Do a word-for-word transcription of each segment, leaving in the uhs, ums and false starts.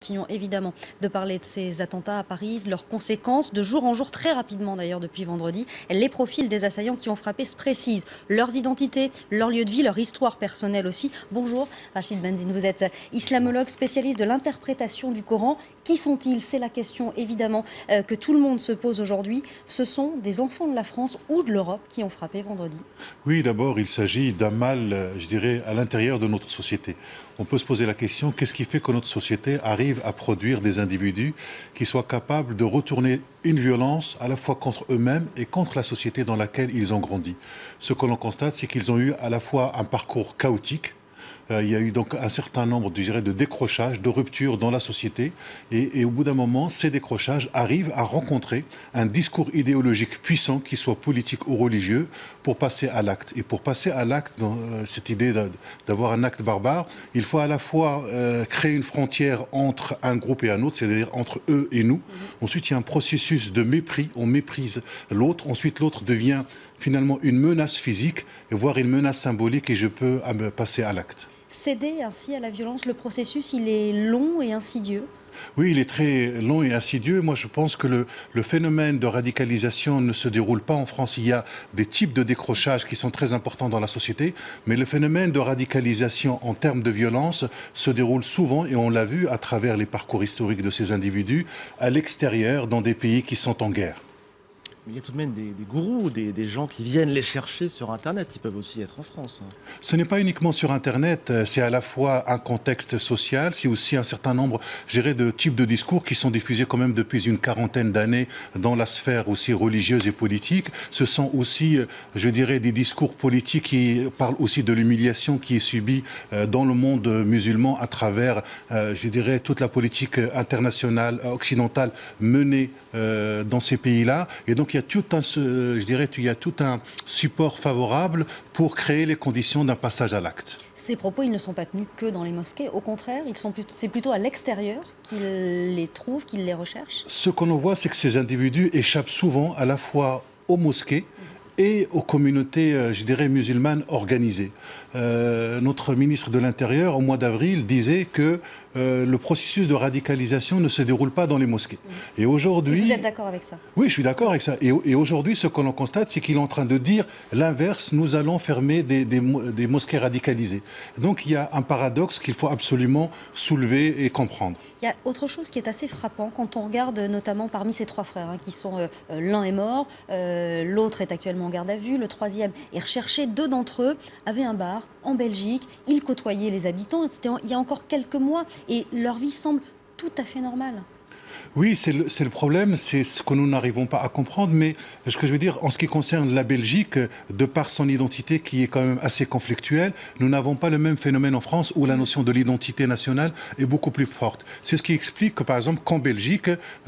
Continuons évidemment de parler de ces attentats à Paris, de leurs conséquences, de jour en jour, très rapidement d'ailleurs depuis vendredi. Les profils des assaillants qui ont frappé se précisent, leurs identités, leur lieu de vie, leur histoire personnelle aussi. Bonjour Rachid Benzine, vous êtes islamologue, spécialiste de l'interprétation du Coran. Qui sont-ils? C'est la question évidemment euh, que tout le monde se pose aujourd'hui. Ce sont des enfants de la France ou de l'Europe qui ont frappé vendredi. Oui, d'abord il s'agit d'un mal, je dirais, à l'intérieur de notre société. On peut se poser la question, qu'est-ce qui fait que notre société arrive à produire des individus qui soient capables de retourner une violence à la fois contre eux-mêmes et contre la société dans laquelle ils ont grandi. Ce que l'on constate, c'est qu'ils ont eu à la fois un parcours chaotique. Euh, il y a eu donc un certain nombre, je dirais, de décrochages, de ruptures dans la société. Et, et au bout d'un moment, ces décrochages arrivent à rencontrer un discours idéologique puissant, qu'il soit politique ou religieux, pour passer à l'acte. Et pour passer à l'acte, dans euh, cette idée d'avoir un acte barbare, il faut à la fois euh, créer une frontière entre un groupe et un autre, c'est-à-dire entre eux et nous. Mmh. Ensuite, il y a un processus de mépris. On méprise l'autre. Ensuite, l'autre devient finalement une menace physique, voire une menace symbolique, et je peux euh, passer à l'acte. Céder ainsi à la violence, le processus, il est long et insidieux. Oui, il est très long et insidieux. Moi, je pense que le, le phénomène de radicalisation ne se déroule pas en France. Il y a des types de décrochage qui sont très importants dans la société, mais le phénomène de radicalisation en termes de violence se déroule souvent, et on l'a vu à travers les parcours historiques de ces individus, à l'extérieur, dans des pays qui sont en guerre. Il y a tout de même des, des gourous, des, des gens qui viennent les chercher sur Internet. Ils peuvent aussi être en France. Ce n'est pas uniquement sur Internet. C'est à la fois un contexte social, c'est aussi un certain nombre, je dirais, de types de discours qui sont diffusés quand même depuis une quarantaine d'années dans la sphère aussi religieuse et politique. Ce sont aussi, je dirais, des discours politiques qui parlent aussi de l'humiliation qui est subie dans le monde musulman à travers, je dirais, toute la politique internationale, occidentale menée dans ces pays-là. Et donc, il y a tout un, je dirais, il y a tout un support favorable pour créer les conditions d'un passage à l'acte. Ces propos, ils ne sont pas tenus que dans les mosquées. Au contraire, c'est plutôt à l'extérieur qu'ils les trouvent, qu'ils les recherchent. Ce que l'on voit, c'est que ces individus échappent souvent à la fois aux mosquées et aux communautés, je dirais, musulmanes organisées. Euh, notre ministre de l'Intérieur, au mois d'avril, disait que euh, le processus de radicalisation ne se déroule pas dans les mosquées. Mmh. Et aujourd'hui... Vous êtes d'accord avec ça? Oui, je suis d'accord avec ça. Et, et aujourd'hui, ce que l'on constate, c'est qu'il est en train de dire l'inverse, nous allons fermer des, des, des mosquées radicalisées. Donc il y a un paradoxe qu'il faut absolument soulever et comprendre. Il y a autre chose qui est assez frappant quand on regarde notamment parmi ces trois frères, hein, qui sont, euh, l'un est mort, euh, l'autre est actuellement en garde à vue, le troisième est recherché. Deux d'entre eux avaient un bar en Belgique, ils côtoyaient les habitants, c'était il y a encore quelques mois, et leur vie semble tout à fait normale. Oui, c'est le, le problème, c'est ce que nous n'arrivons pas à comprendre, mais ce que je veux dire, en ce qui concerne la Belgique, de par son identité qui est quand même assez conflictuelle, nous n'avons pas le même phénomène en France où la notion de l'identité nationale est beaucoup plus forte. C'est ce qui explique que, par exemple, qu'en Belgique,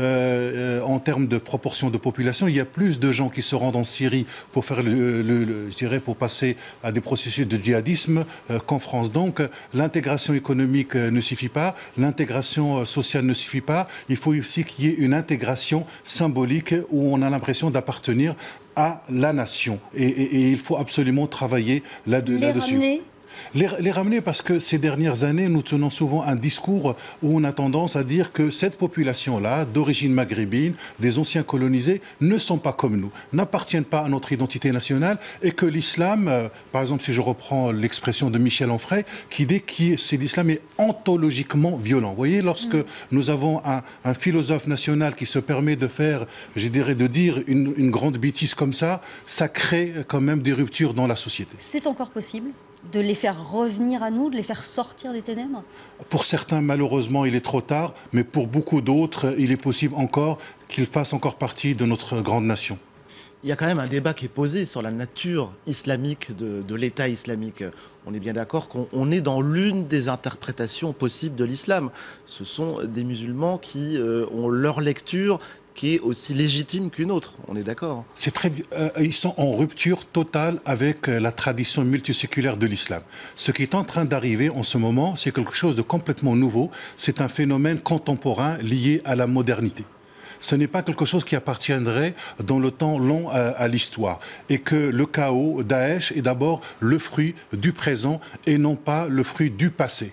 euh, en termes de proportion de population, il y a plus de gens qui se rendent en Syrie pour faire le, le, le je dirais, pour passer à des processus de djihadisme euh, qu'en France. Donc, l'intégration économique euh, ne suffit pas, l'intégration euh, sociale ne suffit pas. Il faut aussi qu'il y ait une intégration symbolique où on a l'impression d'appartenir à la nation. Et, et, et il faut absolument travailler là-dessus. Les ramener. Les, les ramener parce que ces dernières années, nous tenons souvent un discours où on a tendance à dire que cette population-là, d'origine maghrébine, des anciens colonisés, ne sont pas comme nous, n'appartiennent pas à notre identité nationale, et que l'islam, euh, par exemple, si je reprends l'expression de Michel Onfray, qui dit que l'islam est ontologiquement violent. Vous voyez, lorsque mmh. nous avons un, un philosophe national qui se permet de faire, je dirais, de dire une, une grande bêtise comme ça, ça crée quand même des ruptures dans la société. C'est encore possible de les faire revenir à nous, de les faire sortir des ténèbres? Pour certains, malheureusement, il est trop tard, mais pour beaucoup d'autres, il est possible encore qu'ils fassent encore partie de notre grande nation. Il y a quand même un débat qui est posé sur la nature islamique de, de l'État islamique. On est bien d'accord qu'on est dans l'une des interprétations possibles de l'islam. Ce sont des musulmans qui euh, ont leur lecture qui est aussi légitime qu'une autre, on est d'accord. C'est très, euh, ils sont en rupture totale avec euh, la tradition multiséculaire de l'islam. Ce qui est en train d'arriver en ce moment, c'est quelque chose de complètement nouveau. C'est un phénomène contemporain lié à la modernité. Ce n'est pas quelque chose qui appartiendrait dans le temps long à, à l'histoire. Et que le chaos, Daesh, est d'abord le fruit du présent et non pas le fruit du passé.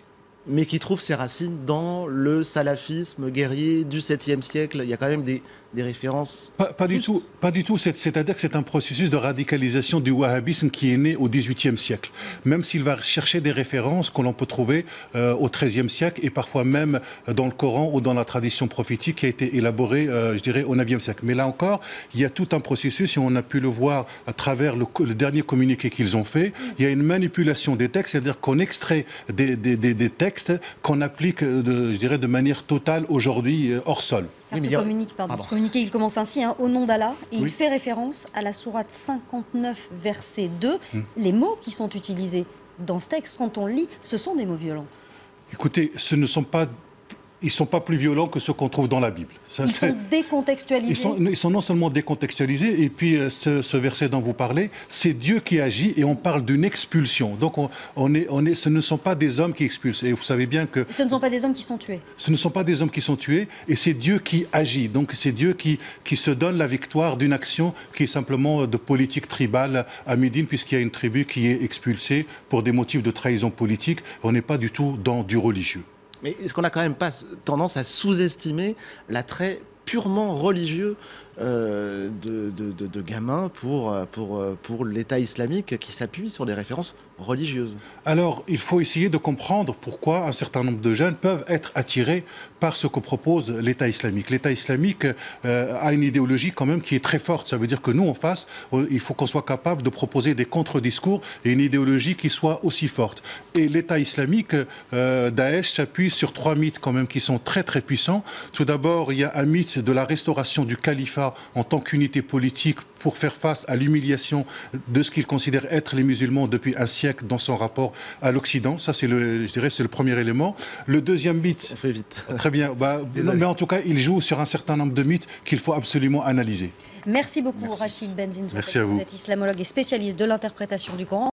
mais qui trouve ses racines dans le salafisme guerrier du septième siècle. Il y a quand même des, des références. Pas, pas du tout, pas du tout. C'est, c'est-à-dire que c'est un processus de radicalisation du wahhabisme qui est né au dix-huitième siècle. Même s'il va chercher des références que l'on peut trouver euh, au treizième siècle et parfois même dans le Coran ou dans la tradition prophétique qui a été élaborée, euh, je dirais, au neuvième siècle. Mais là encore, il y a tout un processus et on a pu le voir à travers le, le dernier communiqué qu'ils ont fait. Il y a une manipulation des textes, c'est-à-dire qu'on extrait des, des, des, des textes qu'on applique, de, je dirais, de manière totale aujourd'hui hors sol. Oui, ce, communiqué, pardon, ce communiqué, il commence ainsi, hein, au nom d'Allah, et oui. il fait référence à la sourate cinquante-neuf, verset deux. Hum. Les mots qui sont utilisés dans ce texte, quand on le lit, ce sont des mots violents. Écoutez, ce ne sont pas... Ils ne sont pas plus violents que ceux qu'on trouve dans la Bible. Ça, ils sont décontextualisés. Ils sont, ils sont non seulement décontextualisés, et puis ce, ce verset dont vous parlez, c'est Dieu qui agit et on parle d'une expulsion. Donc on, on est, on est, ce ne sont pas des hommes qui expulsent. Et vous savez bien que... Ce ne sont pas des hommes qui sont tués. Ce ne sont pas des hommes qui sont tués, et c'est Dieu qui agit. Donc c'est Dieu qui, qui se donne la victoire d'une action qui est simplement de politique tribale à Médine, puisqu'il y a une tribu qui est expulsée pour des motifs de trahison politique. On n'est pas du tout dans du religieux. Mais est-ce qu'on n'a quand même pas tendance à sous-estimer l'attrait purement religieux euh, de, de, de, de gamins pour, pour, pour l'État islamique qui s'appuie sur des références religieuses? Alors, il faut essayer de comprendre pourquoi un certain nombre de jeunes peuvent être attirés par ce que propose l'État islamique. L'État islamique euh, a une idéologie quand même qui est très forte. Ça veut dire que nous, en face, il faut qu'on soit capable de proposer des contre-discours et une idéologie qui soit aussi forte. Et l'État islamique, euh, Daesh, s'appuie sur trois mythes quand même qui sont très très puissants. Tout d'abord, il y a un mythe de la restauration du califat en tant qu'unité politique pour faire face à l'humiliation de ce qu'il considère être les musulmans depuis un siècle dans son rapport à l'Occident. Ça, c'est le, je dirais, c'est le premier élément. Le deuxième mythe... On fait vite. Très bien. Bah, non, mais en tout cas, il joue sur un certain nombre de mythes qu'il faut absolument analyser. Merci beaucoup, Merci. Rachid Benzinjouf. Merci à vous. Vous êtes islamologue et spécialiste de l'interprétation du Coran.